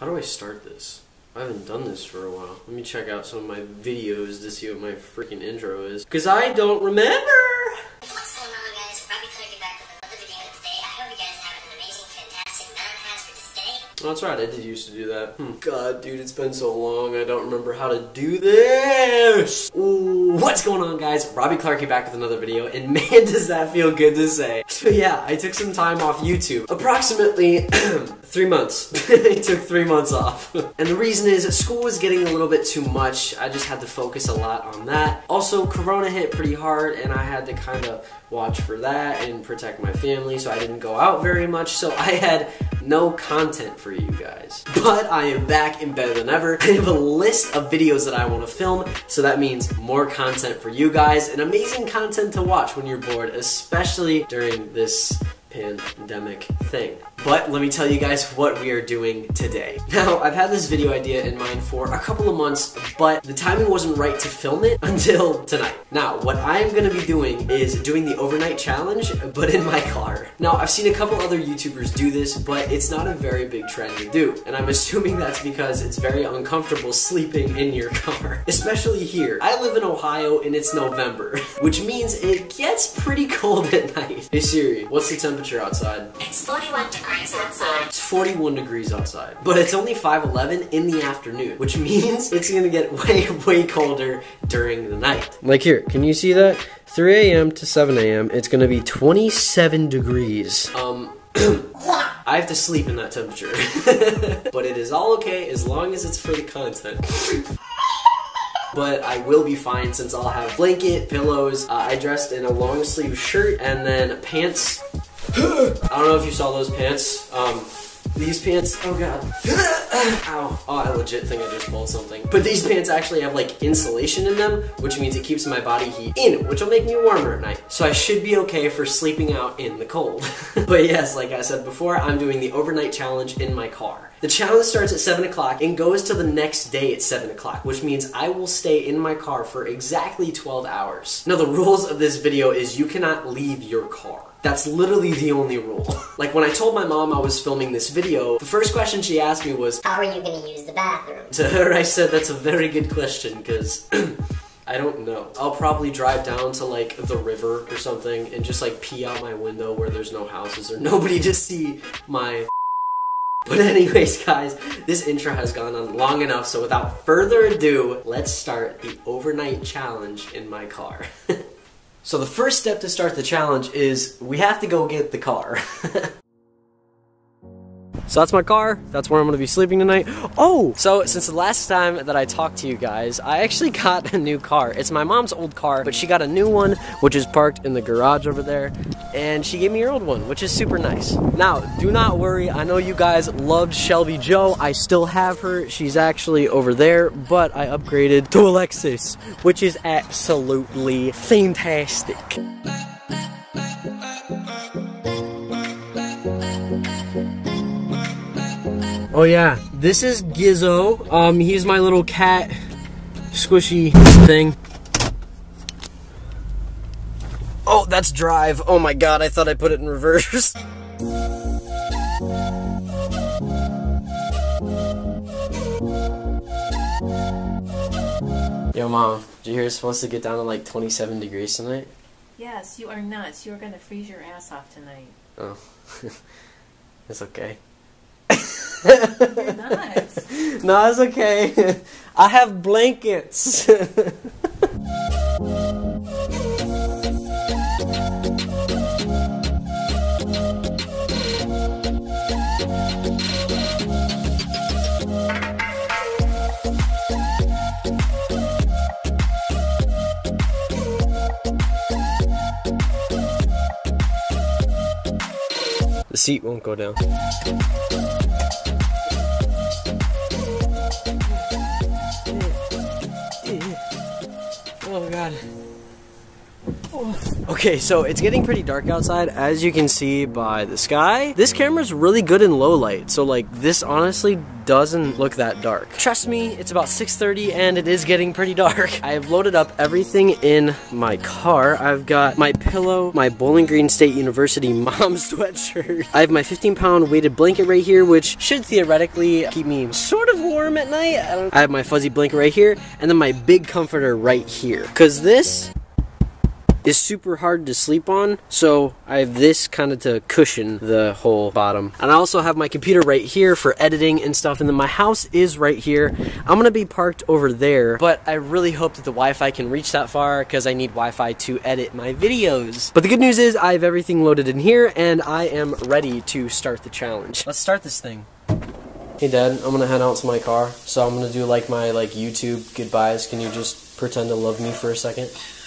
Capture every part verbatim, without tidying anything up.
How do I start this? I haven't done this for a while. Let me check out some of my videos to see what my freaking intro is. Because I don't remember! What's going on, guys? Robbie back with another video today. I hope you guys have an amazing, fantastic Valentine's for this day. Oh, that's right, I did used to do that. Hmm. God, dude, it's been so long, I don't remember how to do this! Ooh, what's going on, guys? Robbie Clarkey back with another video, and man, does that feel good to say. So yeah, I took some time off YouTube. Approximately three months. I took three months off. And the reason is that school was getting a little bit too much. I just had to focus a lot on that. Also, Corona hit pretty hard, and I had to kind of watch for that and protect my family, so I didn't go out very much, so I had no content for you guys. But I am back and better than ever. I have a list of videos that I want to film, so that means more content for you guys and amazing content to watch when you're bored, especially during this pandemic thing. But let me tell you guys what we are doing today. Now, I've had this video idea in mind for a couple of months, but the timing wasn't right to film it until tonight. Now, what I'm gonna be doing is doing the overnight challenge, but in my car. Now, I've seen a couple other YouTubers do this, but it's not a very big trend to do. And I'm assuming that's because it's very uncomfortable sleeping in your car, especially here. I live in Ohio and it's November, which means it gets pretty cold at night. Hey Siri, what's the temperature outside? It's forty-one degrees outside. It's forty-one degrees outside, but it's only five eleven in the afternoon, which means it's gonna get way, way colder during the night. Like here, can you see that? three A M to seven A M, it's gonna be twenty-seven degrees. Um, I have to sleep in that temperature. But it is all okay as long as it's for the content. But I will be fine since I'll have blanket, pillows. Uh, I dressed in a long sleeve shirt and then pants. I don't know if you saw those pants. Um, these pants, oh god. Ow. Oh, I legit think I just pulled something. But these pants actually have like insulation in them, which means it keeps my body heat in, which will make me warmer at night. So I should be okay for sleeping out in the cold. But yes, like I said before, I'm doing the overnight challenge in my car. The challenge starts at seven o'clock and goes to the next day at seven o'clock, which means I will stay in my car for exactly twelve hours. Now the rules of this video is you cannot leave your car. That's literally the only rule. Like when I told my mom I was filming this video, the first question she asked me was, how are you gonna use the bathroom? To her I said that's a very good question, because I don't know. I'll probably drive down to like the river or something and just like pee out my window where there's no houses or nobody to see my. But anyways guys, this intro has gone on long enough, so without further ado, let's start the overnight challenge in my car. So the first step to start the challenge is we have to go get the car. So that's my car, that's where I'm gonna be sleeping tonight. Oh! So since the last time that I talked to you guys, I actually got a new car. It's my mom's old car, but she got a new one, which is parked in the garage over there. And she gave me her old one, which is super nice. Now, do not worry, I know you guys loved Shelby Joe. I still have her, she's actually over there, but I upgraded to Alexis, which is absolutely fantastic. Oh yeah, this is Gizzo. Um, he's my little cat squishy thing. Oh, that's drive. Oh my god, I thought I put it in reverse. Yo mom, did you hear it's supposed to get down to like twenty-seven degrees tonight? Yes, you are nuts. You are gonna freeze your ass off tonight. Oh, it's okay. You're nuts. No, it's okay. I have blankets. The seat won't go down. Oh god. Oh. Okay, so it's getting pretty dark outside, as you can see by the sky. This camera's really good in low light, so like this honestly doesn't look that dark. Trust me, it's about six thirty and it is getting pretty dark. I have loaded up everything in my car. I've got my pillow, my Bowling Green State University mom sweatshirt. I have my fifteen pound weighted blanket right here, which should theoretically keep me sort of warm at night. I, don't... I have my fuzzy blanket right here, and then my big comforter right here. Cause this is super hard to sleep on, so I have this kind of to cushion the whole bottom. And I also have my computer right here for editing and stuff, and then my house is right here. I'm gonna be parked over there, but I really hope that the Wi-Fi can reach that far because I need Wi-Fi to edit my videos. But the good news is I have everything loaded in here and I am ready to start the challenge. Let's start this thing. Hey Dad, I'm gonna head out to my car, so I'm gonna do like my like YouTube goodbyes. Can you just pretend to love me for a second?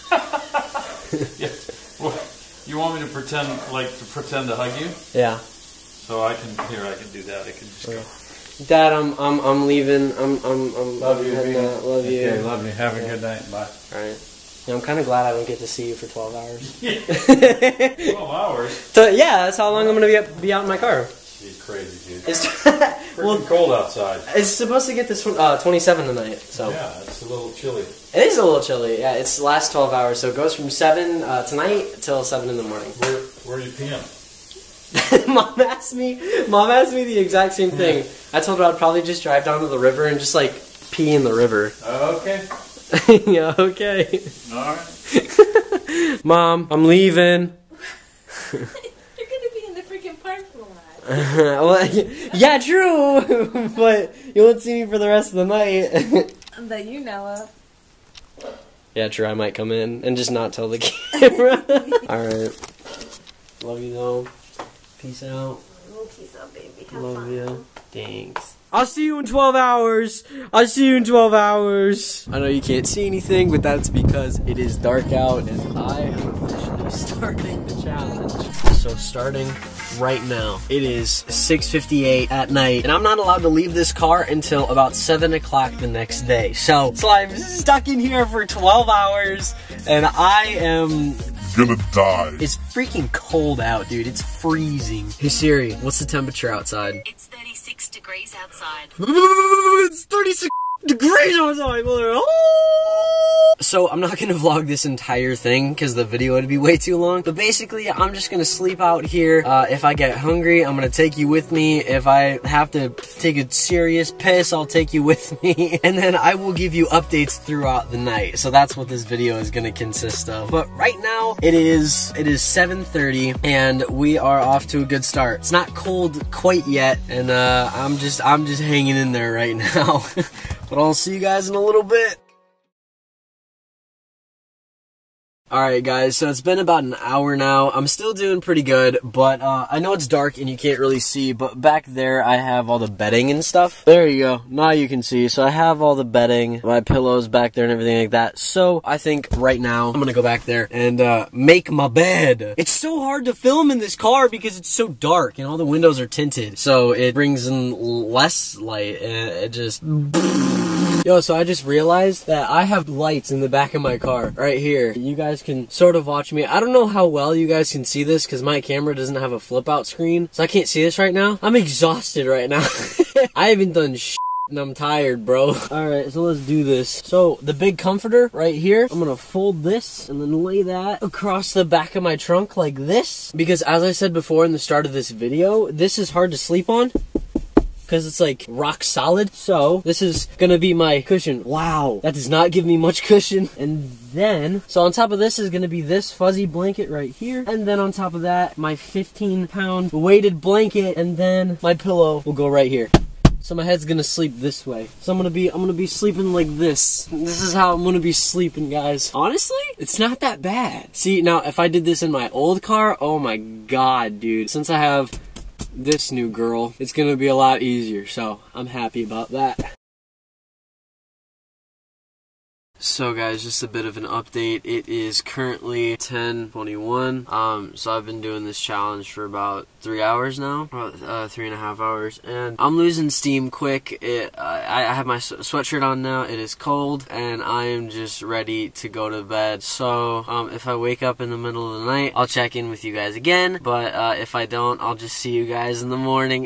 Yeah. Well, you want me to pretend, like, to pretend to hug you? Yeah. So I can, here, I can do that. I can just okay. Go. Dad, I'm, I'm, I'm leaving. I'm, I'm, I'm. Love you, baby. Love you. Okay, love you. Have a yeah. good night. Bye. All right. Yeah, I'm kind of glad I don't get to see you for twelve hours. twelve hours? So yeah, that's how long I'm gonna be up, be out in my car. She's crazy, dude. It's freaking well, cold outside. It's supposed to get this uh, twenty-seven tonight. So yeah, it's a little chilly. It is a little chilly. Yeah, it's the last twelve hours, so it goes from seven uh, tonight till seven in the morning. Where, where are you peeing? Mom asked me. Mom asked me the exact same thing. Yeah. I told her I'd probably just drive down to the river and just like pee in the river. Okay. Yeah. Okay. All right. Mom, I'm leaving. You're gonna be in the freaking parking lot. Well, yeah, true. But you won't see me for the rest of the night. That you know of. Yeah, true. I might come in and just not tell the camera. All right. Love you though. Peace out. Peace out, baby. Have Love fun. you. Thanks. I'll see you in twelve hours. I'll see you in twelve hours. I know you can't see anything, but that's because it is dark out and I am officially starting the challenge. So starting right now, it is six fifty-eight at night, and I'm not allowed to leave this car until about seven o'clock the next day. So, so I'm stuck in here for twelve hours, and I am gonna die. It's freaking cold out, dude. It's freezing. Hey Siri, what's the temperature outside? It's thirty-six degrees outside. It's thirty-six degrees outside, mother. So I'm not gonna vlog this entire thing because the video would be way too long. But basically, I'm just gonna sleep out here. Uh, if I get hungry, I'm gonna take you with me. If I have to take a serious piss, I'll take you with me. And then I will give you updates throughout the night. So that's what this video is gonna consist of. But right now, it is it is seven thirty, and we are off to a good start. It's not cold quite yet, and uh, I'm just I'm just hanging in there right now. But I'll see you guys in a little bit. Alright guys, so it's been about an hour now. I'm still doing pretty good, but uh, I know it's dark and you can't really see, but back there I have all the bedding and stuff. There you go. Now you can see. So I have all the bedding, my pillows back there and everything like that. So I think right now I'm gonna go back there and uh, make my bed. It's so hard to film in this car because it's so dark and all the windows are tinted. So it brings in less light and it just... Yo, so I just realized that I have lights in the back of my car right here. You guys can sort of watch me. I don't know how well you guys can see this because my camera doesn't have a flip out screen, so I can't see this right now. I'm exhausted right now. I haven't done shit and I'm tired, bro. Alright, so let's do this. So the big comforter right here, I'm gonna fold this and then lay that across the back of my trunk like this, because as I said before in the start of this video, this is hard to sleep on because it's like rock solid. So this is gonna be my cushion. Wow, that does not give me much cushion. And then, so on top of this is gonna be this fuzzy blanket right here. And then on top of that, my fifteen pound weighted blanket. And then my pillow will go right here. So my head's gonna sleep this way. So I'm gonna be, I'm gonna be sleeping like this. This is how I'm gonna be sleeping, guys. Honestly, it's not that bad. See, now if I did this in my old car, oh my God, dude. Since I have this new girl, it's gonna be a lot easier, so I'm happy about that. So guys, just a bit of an update. It is currently ten twenty-one. Um, so I've been doing this challenge for about three hours now, about uh, three and a half hours, and I'm losing steam quick. It, uh, I have my sweatshirt on now. It is cold, and I am just ready to go to bed. So um, if I wake up in the middle of the night, I'll check in with you guys again. But uh, if I don't, I'll just see you guys in the morning.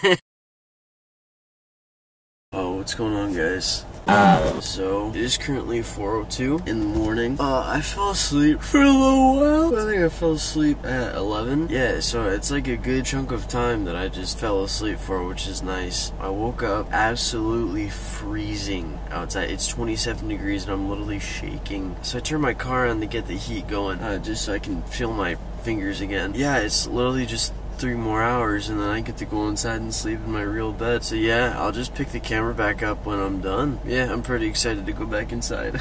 Oh, what's going on, guys? Uh, so, it is currently four oh two in the morning. Uh, I fell asleep for a little while. I think I fell asleep at eleven. Yeah, so it's like a good chunk of time that I just fell asleep for, which is nice. I woke up absolutely freezing outside. It's twenty-seven degrees and I'm literally shaking. So I turned my car on to get the heat going, uh, just so I can feel my fingers again. Yeah, it's literally just three more hours and then I get to go inside and sleep in my real bed. So yeah, I'll just pick the camera back up when I'm done. Yeah, I'm pretty excited to go back inside.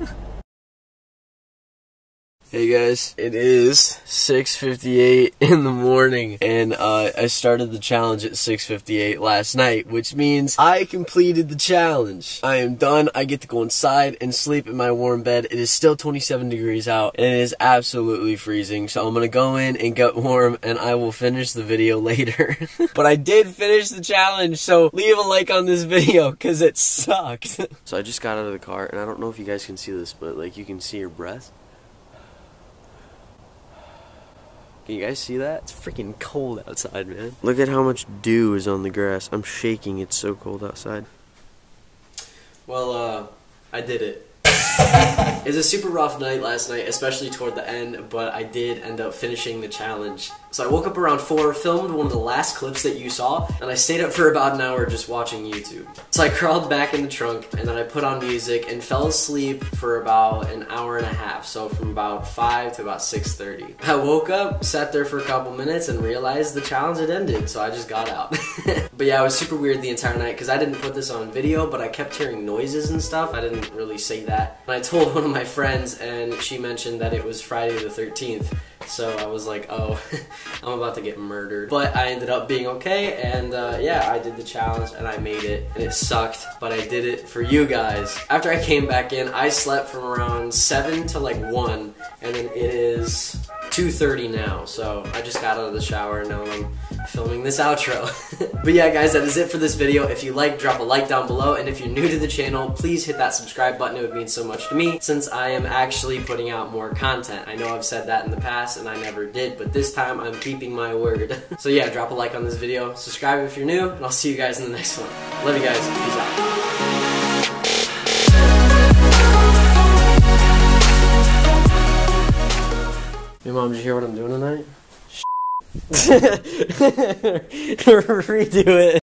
Hey guys, it is six fifty-eight in the morning, and uh, I started the challenge at six fifty-eight last night, which means I completed the challenge. I am done. I get to go inside and sleep in my warm bed. It is still twenty-seven degrees out, and it is absolutely freezing, so I'm gonna go in and get warm, and I will finish the video later. But I did finish the challenge, so leave a like on this video, because it sucked. So I just got out of the car, and I don't know if you guys can see this, but like you can see your breath. Can you guys see that? It's freaking cold outside, man. Look at how much dew is on the grass. I'm shaking. It's so cold outside. Well, uh, I did it. It was a super rough night last night, especially toward the end, but I did end up finishing the challenge. So I woke up around four, filmed one of the last clips that you saw, and I stayed up for about an hour just watching YouTube. So I crawled back in the trunk, and then I put on music and fell asleep for about an hour and a half, so from about five to about six thirty. I woke up, sat there for a couple minutes, and realized the challenge had ended, so I just got out. But yeah, it was super weird the entire night, because I didn't put this on video, but I kept hearing noises and stuff. I didn't really say that. And I told one of my friends, and she mentioned that it was Friday the thirteenth. So I was like, oh, I'm about to get murdered. But I ended up being okay, and uh, yeah, I did the challenge, and I made it, and it sucked, but I did it for you guys. After I came back in, I slept from around seven to like one, and then it is two thirty now, so I just got out of the shower, and now I'm filming this outro. But yeah, guys, that is it for this video. If you like, drop a like down below, and if you're new to the channel, please hit that subscribe button. It would mean so much to me, since I am actually putting out more content. I know I've said that in the past, and I never did, but this time I'm keeping my word. So yeah, drop a like on this video, subscribe if you're new, and I'll see you guys in the next one. Love you guys, peace out. Hey mom, did you hear what I'm doing tonight? Redo it.